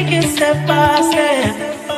take it step by step.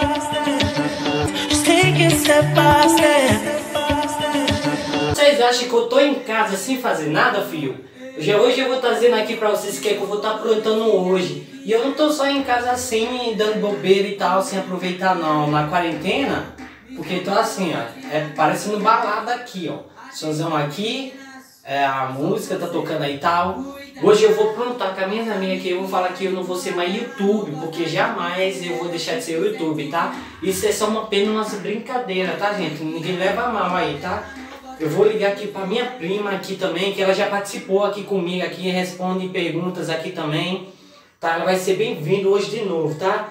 Just take it step by step. Vocês acham que eu tô em casa sem fazer nada, filho? Hoje eu vou estar dizendo aqui pra vocês o que é que eu vou estar aprontando hoje. E eu não tô só em casa assim, dando bobeira e tal, sem aproveitar não. Na quarentena, porque tô assim, ó, parecendo balada aqui, ó. Sonzão aqui, a música tá tocando aí e tal. Hoje eu vou aprontar com as minhas amigas aqui, eu vou falar que eu não vou ser mais YouTube, porque jamais eu vou deixar de ser YouTube, tá? Isso é só apenas uma brincadeira, tá, gente? Ninguém leva mal aí, tá? Eu vou ligar aqui pra minha prima aqui também, que ela já participou aqui comigo, aqui responde perguntas aqui também, tá? Ela vai ser bem-vinda hoje de novo, tá?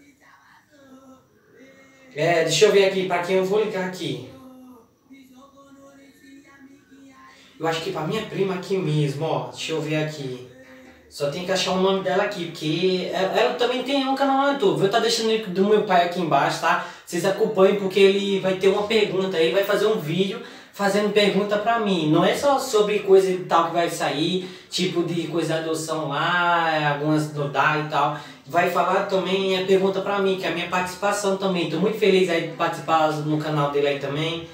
Deixa eu ver aqui pra quem eu vou ligar aqui. Eu acho que pra minha prima aqui mesmo, ó, deixa eu ver aqui. Só tem que achar o nome dela aqui, porque ela também tem um canal no YouTube. Vou estar deixando o do meu pai aqui embaixo, tá? Vocês acompanhem, porque ele vai ter uma pergunta, ele vai fazer um vídeo fazendo pergunta pra mim. Não é só sobre coisa e tal que vai sair, tipo de coisa de adoção lá, algumas dodá e tal. Vai falar também pergunta pra mim, que é a minha participação também. Tô muito feliz aí de participar no canal dele aí também.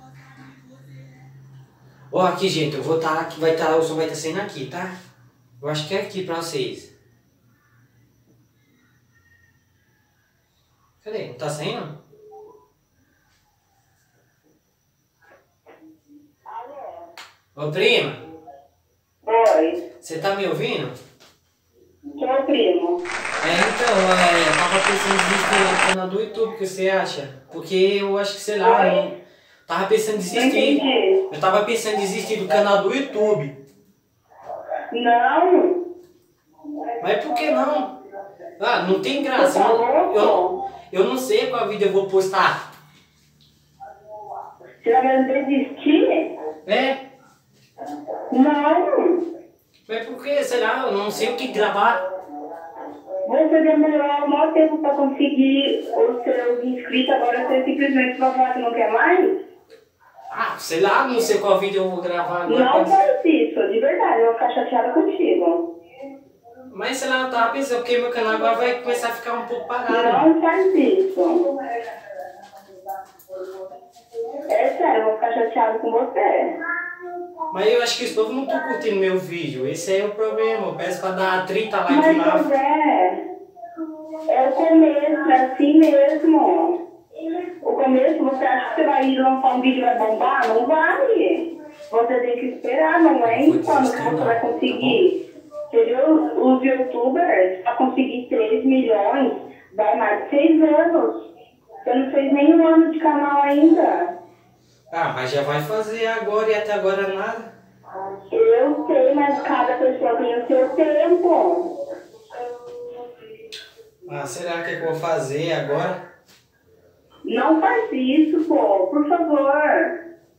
Ó, aqui, gente, eu vou estar aqui, o som vai estar saindo aqui, tá? Eu acho que é aqui pra vocês. Cadê? Não tá saindo? Ô, prima. Oi. Você tá me ouvindo? Sou primo. Então, eu tava pensando em desistir no canal do YouTube, o que você acha? Porque eu acho que, sei lá, eu tava pensando em desistir. Eu tava pensando em desistir do canal do YouTube. Não. Mas por que não? Ah, não tem graça. Eu não sei qual vídeo eu vou postar. Você vai querendo desistir? É? Não. Mas por que? Sei lá, eu não sei o que gravar. Você demorou um maior tempo para conseguir os seus inscritos, agora você simplesmente vai falar que não quer mais? Ah, sei lá, não sei qual vídeo eu vou gravar agora. Não faz isso, de verdade, eu vou ficar chateada contigo. Mas sei lá, eu tava pensando, porque meu canal agora vai começar a ficar um pouco parado. Não faz isso. É sério, eu vou ficar chateada com você. Mas eu acho que os povos não estão curtindo meu vídeo. Esse aí é o problema. Eu peço pra dar 30 likes Mas, lá. é o começo, é assim mesmo. O começo, você acha que você vai ir lançar um vídeo e vai bombar? Não vai. Você tem que esperar, não é quando que você vai conseguir. Entendeu? Os youtubers, para conseguir 3 milhões, vai mais de 6 anos. Você não fez nenhum ano de canal ainda. Ah, mas já vai fazer agora e até agora nada. Eu sei, mas cada pessoa tem o seu tempo. Ah, será que eu vou fazer agora? Não faz isso, pô, por favor.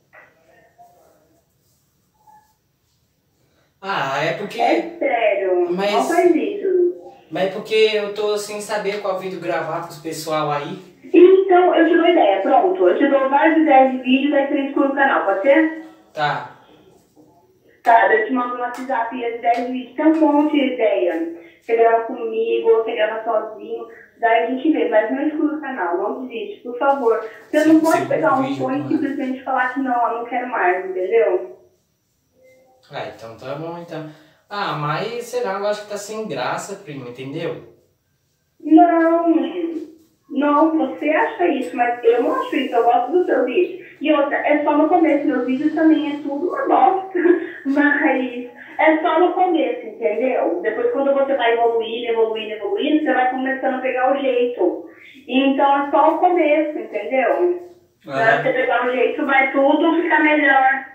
Ah, é porque... É sério, Mas... não faz isso. Mas é porque eu tô sem saber qual vídeo gravar pros pessoal aí. Então, eu te dou ideia, pronto. Eu te dou várias ideias de vídeo, daí você exclui o canal, pode ser? Tá. Tá, eu te mando no WhatsApp e as ideias de vídeo. Tem um monte de ideia. Você grava comigo, ou você grava sozinho. Daí a gente vê, mas não exclui o canal, não desiste, por favor. Você não pode pegar um fone e simplesmente falar que não, eu não quero mais, entendeu? Ah, então tá bom, então. Ah, mas sei lá, eu acho que tá sem graça, primo, entendeu? Não, você acha isso, mas eu não acho isso, eu gosto do seu vídeo. E outra, é só no começo, meus vídeos também é tudo uma bosta, mas é só no começo, entendeu? Depois quando você vai evoluindo, você vai começando a pegar o jeito. Então é só o começo, entendeu? Pra você pegar o jeito, vai tudo ficar melhor.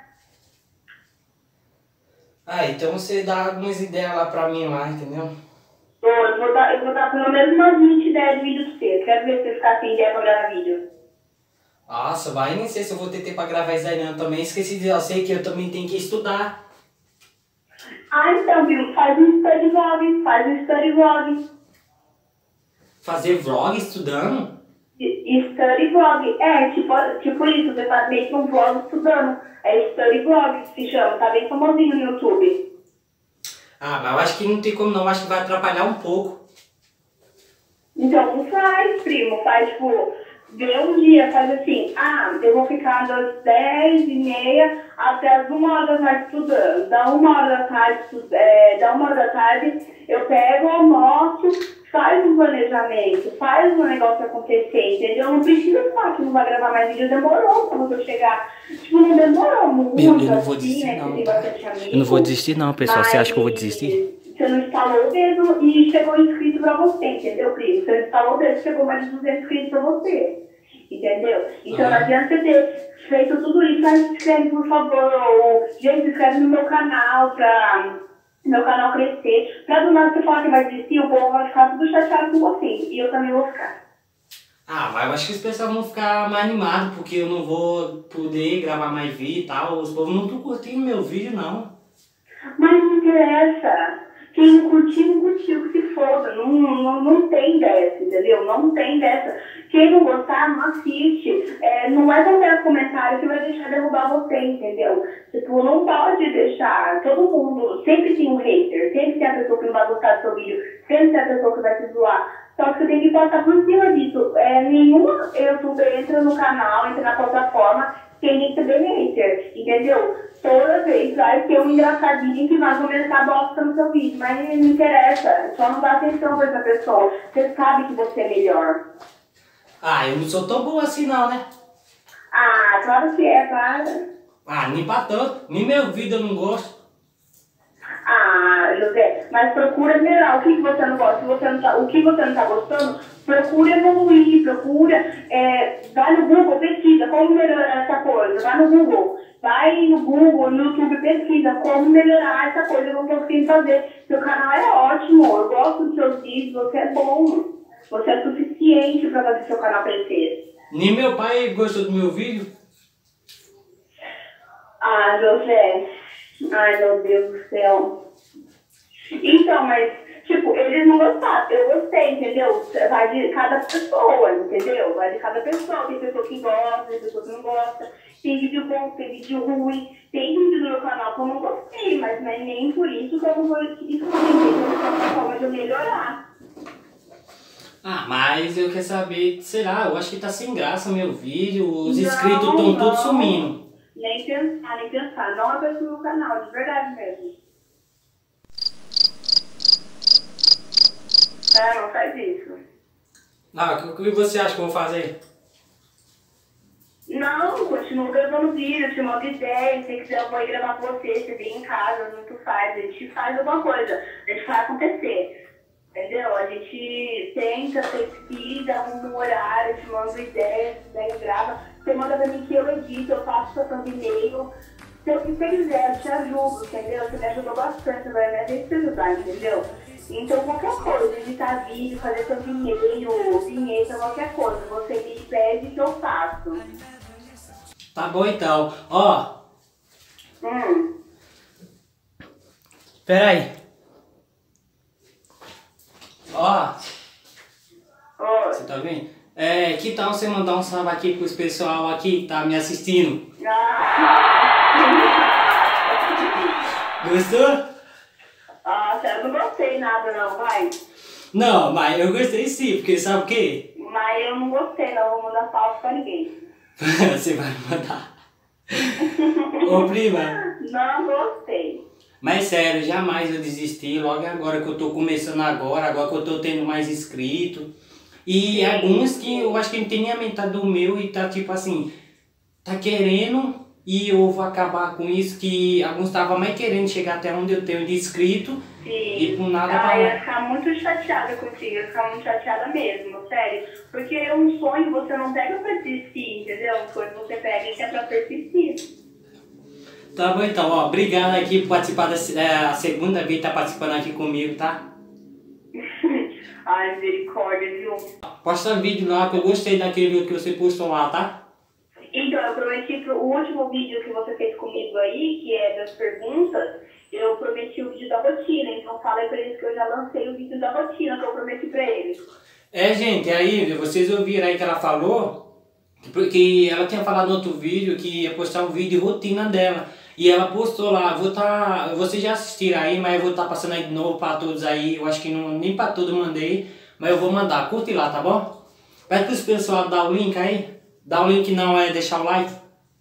Ah, então você dá algumas ideias lá pra mim lá, entendeu? Eu vou dar pelo menos umas 20 ideias de vídeo pra você. Quero ver se você ficar sem ideia pra gravar vídeo. Nossa, vai, nem sei se eu vou ter tempo pra gravar isso aí não. Também esqueci de dizer, eu sei que eu também tenho que estudar. Ah, então, viu? Faz um study vlog. Fazer vlog estudando? Study vlog. É, tipo isso, você faz meio que um vlog estudando. É study vlog que se chama, tá bem famosinho no YouTube. Ah, mas eu acho que não tem como não, acho que vai atrapalhar um pouco. Então, não faz, primo. Faz, tipo, vê um dia, faz assim, eu vou ficar das 10h30 até as 1h da tarde estudando. Da 1h da tarde, da 1h da tarde, eu pego, almoço, faz um planejamento, faz um negócio acontecer, entendeu? Não precisa falar que não vai gravar mais vídeo, demorou pra você chegar. Tipo, não demorou muito, Eu não vou desistir, né? não. Tem bastante amigo, Eu não vou desistir, não, pessoal. Você acha que eu vou desistir? Você não instalou o dedo e chegou inscrito pra você, entendeu, primo? Você não instalou o dedo e chegou mais de 200 inscritos pra você, entendeu? Então não adianta você ter feito tudo isso, mas se inscreve, por favor, ou, gente, se inscreve no meu canal pra meu canal crescer, pra do nada você falar que vai desistir, o povo vai ficar tudo chateado com você, e eu também vou ficar. Mas eu acho que os pessoal vão ficar mais animados, porque eu não vou poder gravar mais vídeo e tal. Os povos não estão curtindo meu vídeo, não. Mas não interessa. Quem não curtiu, que se foda. Não tem dessa, entendeu? Não tem dessa. Quem não gostar, não assiste. Não é qualquer comentário que vai deixar derrubar você, entendeu? Tipo, não pode deixar. Todo mundo, sempre tem um hater. Sempre tem a pessoa que não vai gostar do seu vídeo. Sempre tem a pessoa que vai te zoar. Só que você tem que passar por cima disso. Nenhum youtuber entra no canal, entra na plataforma sem receber hater, entendeu? Toda vez vai ter um engraçadinho que vai comentar bosta no seu vídeo, mas não interessa, só não dá atenção pra essa pessoa. Você sabe que você é melhor. Eu não sou tão bom assim, não, né? Claro que é, para. Nem pra tanto. Nem meu vídeo eu não gosto. José, mas procura melhorar. O que você não gosta? O que você não tá gostando, procura evoluir, vai no Google, pesquisa como melhorar essa coisa, vai no Google, no YouTube, pesquisa como melhorar essa coisa que eu não tô conseguindo fazer. Seu canal é ótimo, eu gosto dos seus vídeos, você é bom, você é suficiente pra fazer seu canal crescer. Nem meu pai gostou do meu vídeo. José, meu Deus do céu. Então, mas, tipo, eles não gostaram. Eu gostei, entendeu? Vai de cada pessoa, entendeu? Vai de cada pessoa. Tem pessoa que gosta, tem pessoa que não gosta. Tem vídeo bom, tem vídeo ruim. Tem vídeo no meu canal que eu não gostei, mas não é nem por isso que eu não vou excluir. Tem uma forma de eu melhorar. Mas eu quero saber, será? Eu acho que tá sem graça meu vídeo. Os inscritos estão todos sumindo. Nem pensar. Não é pra excluir o canal, de verdade mesmo. Não faz isso. O que você acha que eu vou fazer? Não, continuo gravando vídeo, te mando ideia, se quiser eu vou ir gravar com você vem em casa, não tu faz, a gente faz alguma coisa, a gente faz acontecer, entendeu? A gente tenta, pesquisa, arruma um horário, te mando ideia, daí grava, você manda pra mim que eu edito, eu faço sua thumbnail, se eu quiser, eu te ajudo, entendeu? Você me ajudou bastante, vai me te ajudar, entendeu? Então, qualquer coisa, editar vídeo, fazer thumbnail, vinheta, qualquer coisa, você me pede que eu faço. Tá bom então. Pera aí. Você tá vendo? Que tal você mandar um salve aqui pros pessoal aqui que tá me assistindo? Gostou? Eu não gostei nada não, vai. Não, mas eu gostei sim, porque sabe o quê? Mas eu não gostei não, vou mandar salve pra ninguém. Você vai mandar. Ô prima. Não gostei. Mas sério, jamais eu desisti, logo agora que eu tô começando agora que eu tô tendo mais inscritos. E alguns que eu acho que não tem nem a metade do meu e tá tipo assim, tá querendo e eu vou acabar com isso, que alguns estavam mais querendo chegar até onde eu tenho de inscrito. Sim. E por nada pra Eu ia ficar muito chateada contigo, eu ia ficar muito chateada mesmo, sério. Porque é um sonho, você não pega pra persistir, entendeu? Um sonho você pega que é pra persistir. Tá bom então, obrigado aqui por participar a segunda vez que tá participando aqui comigo, tá? Ai, misericórdia, viu? Posta vídeo lá, que eu gostei daquele vídeo que você postou lá, tá? Então, eu prometi pro último vídeo que você fez comigo aí, que é das perguntas, eu prometi o vídeo da rotina, então fala aí pra eles que eu já lancei o vídeo da rotina que eu prometi pra eles. Gente, aí vocês ouviram aí que ela falou, porque ela tinha falado no outro vídeo que ia postar um vídeo de rotina dela. E ela postou lá, vocês já assistiram aí, mas eu vou estar passando aí de novo pra todos aí, eu acho que nem pra todos mandei, Mas eu vou mandar, curte lá, tá bom? Pede pros pessoal dar o link aí. Dá o link não, é deixar o like.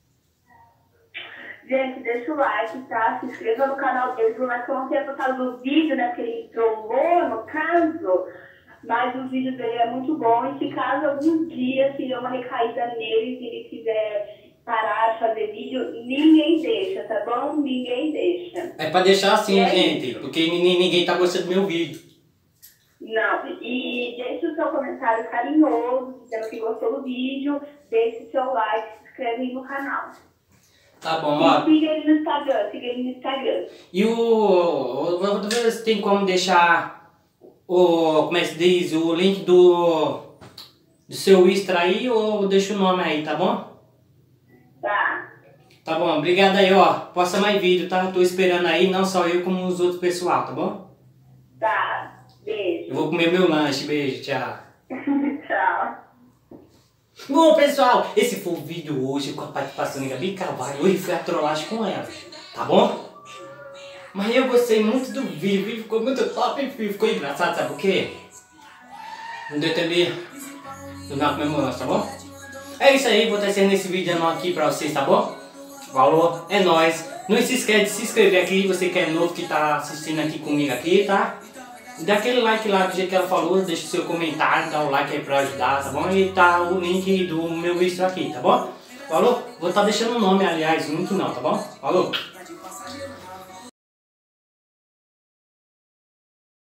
Gente, deixa o like, tá? Se inscreva no canal deles. O like eu não tenho postado o vídeo, né? Porque ele trombou, no caso. Mas o vídeo dele é muito bom. E se caso algum dia se der uma recaída nele, se ele quiser parar de fazer vídeo, ninguém deixa, tá bom? Ninguém deixa. É pra deixar assim, gente. Porque ninguém tá gostando do meu vídeo. Não, e deixe o seu comentário carinhoso, dizendo que gostou do vídeo. Deixe o seu like, se inscreve aí no canal. Tá bom, ó. E siga ele no Instagram, siga ele no Instagram. E vou ver se tem como deixar como é que se diz, o link do seu Insta aí ou deixa o nome aí, tá bom? Tá. Tá bom, obrigado aí, ó. Posta mais vídeo, tá? Eu tô esperando aí, não só eu, como os outros pessoal, tá bom? Tá. Beijo. Eu vou comer meu lanche, beijo, tchau. Tchau. Bom, pessoal, esse foi o vídeo hoje com a participação de Gabi Carvalho. Hoje foi a trollagem com ela, tá bom? Mas eu gostei muito do vídeo, ficou muito top, ficou engraçado, sabe por quê? Não deu entender do meu comemorante, tá bom? É isso aí, vou estar encerrando esse vídeo aqui pra vocês, tá bom? Falou, é nóis. Não se esquece de se inscrever aqui, você que é novo, que tá assistindo aqui comigo aqui, tá? Dá aquele like lá do jeito que ela falou, deixa o seu comentário, dá o like aí pra ajudar, tá bom? E tá o link do meu vídeo aqui, tá bom? Falou? Vou estar deixando o nome, aliás, o link não, tá bom? Falou?